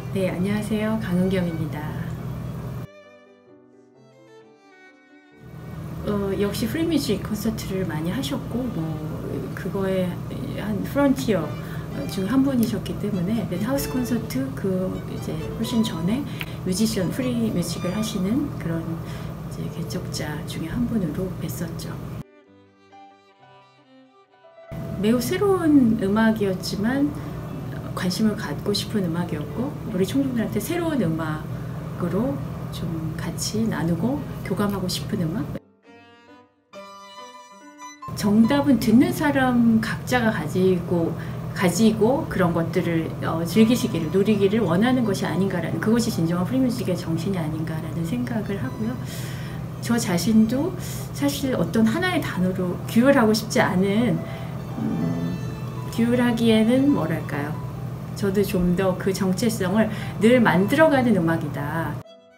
네, 안녕하세요. 강은경입니다. 역시 프리뮤직 콘서트를 많이 하셨고, 그거에 한 프론티어 중 한 분이셨기 때문에 하우스 콘서트 이제 훨씬 전에 뮤지션 프리 뮤직을 하시는 그런 이제 개척자 중에 한 분으로 뵀었죠. 매우 새로운 음악이었지만 관심을 갖고 싶은 음악이었고, 우리 청중들한테 새로운 음악으로 좀 같이 나누고 교감하고 싶은 음악. 정답은 듣는 사람 각자가 가지고 그런 것들을 즐기시기를, 누리기를 원하는 것이 아닌가라는, 그것이 진정한 프리뮤직의 정신이 아닌가라는 생각을 하고요. 저 자신도 사실 어떤 하나의 단어로 규율하고 싶지 않은, 규율하기에는 뭐랄까요, 저도 좀 더 그 정체성을 늘 만들어가는 음악이다.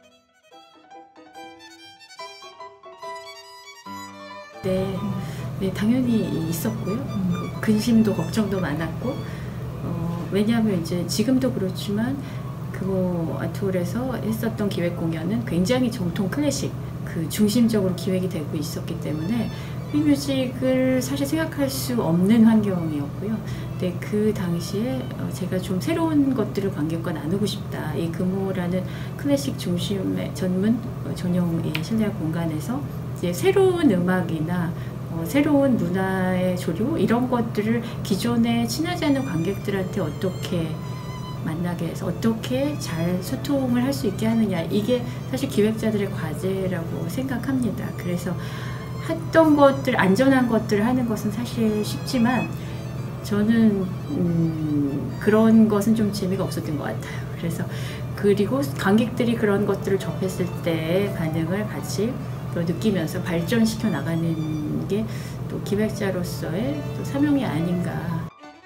네, 당연히 있었고요. 근심도 걱정도 많았고, 왜냐하면 이제 지금도 그렇지만 아트홀에서 했었던 기획 공연은 굉장히 정통 클래식 중심적으로 기획이 되고 있었기 때문에 프리뮤직을 사실 생각할 수 없는 환경이었고요. 근데 그 당시에 제가 좀 새로운 것들을 관객과 나누고 싶다. 이 금호라는 클래식 중심의 전용 실내 공간에서 이제 새로운 음악이나 새로운 문화의 조류, 이런 것들을 기존에 친하지 않은 관객들한테 어떻게 만나게 해서 어떻게 잘 소통을 할 수 있게 하느냐, 이게 사실 기획자들의 과제라고 생각합니다. 그래서 했던 것들, 안전한 것들을 하는 것은 사실 쉽지만 저는 그런 것은 좀 재미가 없었던 것 같아요. 그리고 관객들이 그런 것들을 접했을 때의 반응을 같이 또 느끼면서 발전시켜 나가는 게 또 기획자로서의 또 사명이 아닌가.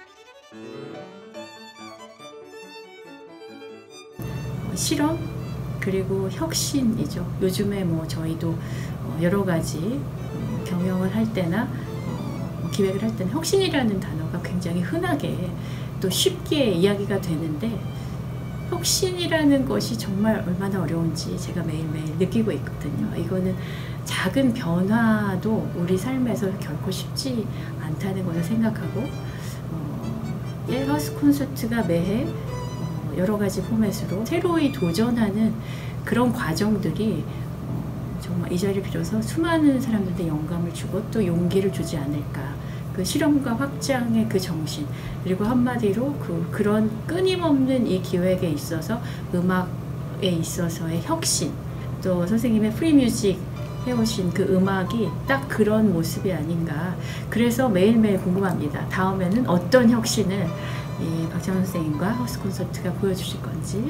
실험 그리고 혁신이죠. 요즘에 저희도 여러 가지 경영을 할 때나 기획을 할 때는 혁신이라는 단어가 굉장히 흔하게 또 쉽게 이야기가 되는데, 혁신이라는 것이 정말 얼마나 어려운지 제가 매일매일 느끼고 있거든요. 이거는 작은 변화도 우리 삶에서 결코 쉽지 않다는 것을 생각하고, 하우스 콘서트가 매해 여러 가지 포맷으로 새로이 도전하는 그런 과정들이 정말 이 자리를 빌어서 수많은 사람들한테 영감을 주고 또 용기를 주지 않을까. 그 실험과 확장의 그 정신, 그리고 한마디로 그런 끊임없는 이 기획에 있어서, 음악에 있어서의 혁신, 또 선생님의 프리뮤직 해오신 그 음악이 딱 그런 모습이 아닌가. 그래서 매일매일 궁금합니다. 다음에는 어떤 혁신을 이 박찬원 선생님과 하우스 콘서트가 보여주실 건지.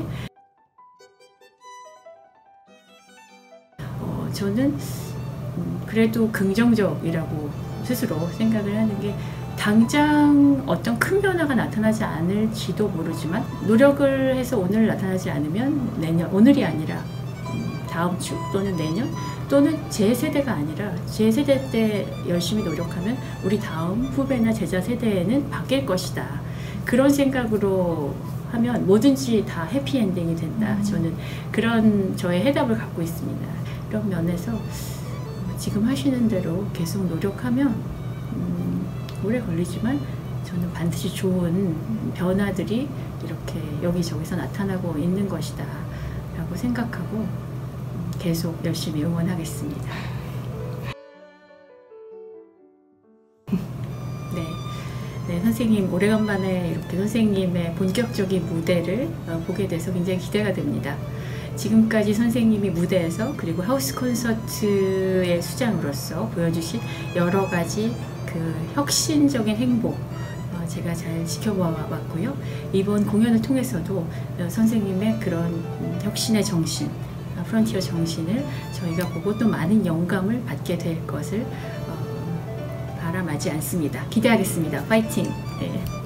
저는 그래도 긍정적이라고 스스로 생각을 하는 게, 당장 어떤 큰 변화가 나타나지 않을지도 모르지만 노력을 해서 오늘 나타나지 않으면 오늘이 아니라 다음 주 또는 내년, 또는 제 세대가 아니라 제 세대 때 열심히 노력하면 우리 다음 후배나 제자 세대에는 바뀔 것이다. 그런 생각으로 하면 뭐든지 다 해피엔딩이 된다. 저는 그런 저의 해답을 갖고 있습니다. 그런 면에서 지금 하시는 대로 계속 노력하면 오래 걸리지만 저는 반드시 좋은 변화들이 이렇게 여기저기서 나타나고 있는 것이다 라고 생각하고 계속 열심히 응원하겠습니다. 네, 선생님 오래간만에 이렇게 선생님의 본격적인 무대를 보게 돼서 굉장히 기대가 됩니다. 지금까지 선생님이 무대에서, 그리고 하우스 콘서트의 수장으로서 보여주신 여러 가지 혁신적인 행보, 제가 잘 지켜봐왔고요. 이번 공연을 통해서도 선생님의 그런 혁신의 정신, 프론티어 정신을 저희가 보고 또 많은 영감을 받게 될 것을 바람하지 않습니다. 기대하겠습니다. 파이팅! 네.